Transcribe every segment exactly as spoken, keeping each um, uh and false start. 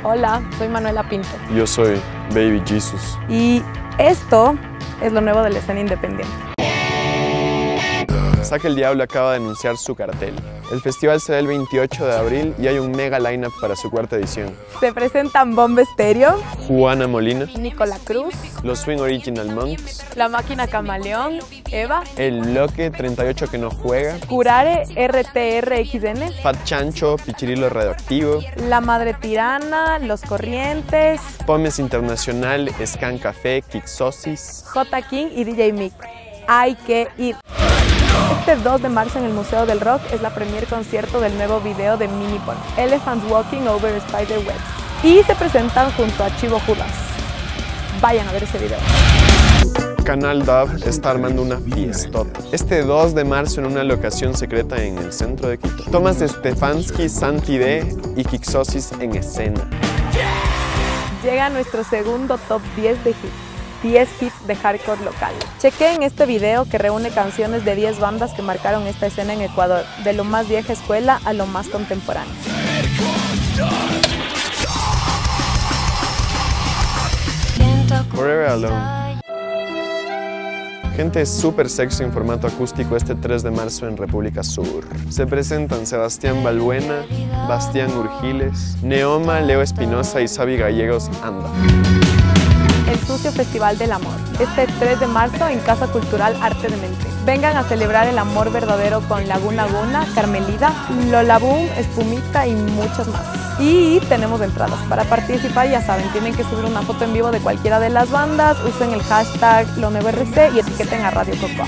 Hola, soy Manuela Pinto. Yo soy Baby Jesus. Y esto es lo nuevo de la escena independiente. Saca el Diablo acaba de anunciar su cartel. El festival será el veintiocho de abril y hay un mega lineup para su cuarta edición. Se presentan Bomba Estéreo, Juana Molina, Nicola Cruz, los Swing Original Monks, La Máquina Camaleón, Eva, El Bloque treinta y ocho que no juega, Curare, R T R X N, Fat Chancho, Pichirilo Radioactivo, La Madre Tirana, Los Corrientes, Pomes Internacional, Scan Café, Kixosis, J. King y D J Mick. Hay que ir. Este dos de marzo en el Museo del Rock es la premier concierto del nuevo video de Minipon, Elephants Walking Over Spiderwebs. Y se presentan junto a Chivo Judas. Vayan a ver ese video. Canal Dub está armando una fiestota. Este dos de marzo en una locación secreta en el centro de Quito. Tomás Stefanski, Santi D y Kixosis en escena. Llega nuestro segundo top diez de hits. diez hits de hardcore local. Chequen este video que reúne canciones de diez bandas que marcaron esta escena en Ecuador, de lo más vieja escuela a lo más contemporáneo. Forever Alone. Gente súper sexy en formato acústico este tres de marzo en República Sur. Se presentan Sebastián Balbuena, Bastián Urgiles, Neoma, Leo Espinosa y Sabi Gallegos Anda. El Sucio Festival del Amor, este tres de marzo en Casa Cultural Arte de Mente. Vengan a celebrar el amor verdadero con Laguna Guna, Carmelida, Lola Boom, Espumita y muchos más. Y tenemos entradas. Para participar, ya saben, tienen que subir una foto en vivo de cualquiera de las bandas, usen el hashtag Lo Nuevo R C y etiqueten a Radio Cocoa.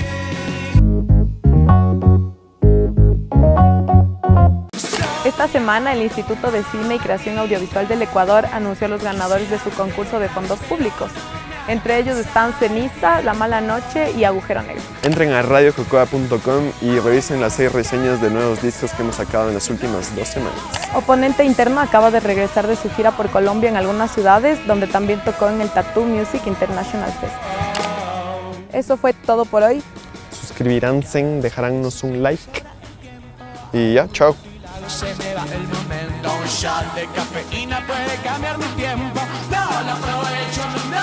Esta semana el Instituto de Cine y Creación Audiovisual del Ecuador anunció a los ganadores de su concurso de fondos públicos. Entre ellos están Ceniza, La Mala Noche y Agujero Negro. Entren a radio cocoa punto com y revisen las seis reseñas de nuevos discos que hemos sacado en las últimas dos semanas. Oponente Interno acaba de regresar de su gira por Colombia en algunas ciudades, donde también tocó en el Tattoo Music International Fest. Eso fue todo por hoy. Suscribiránse, dejaránnos un like y ya, chao. Se me va el momento, un shot de cafeína puede cambiar mi tiempo. No lo aprovecho, no.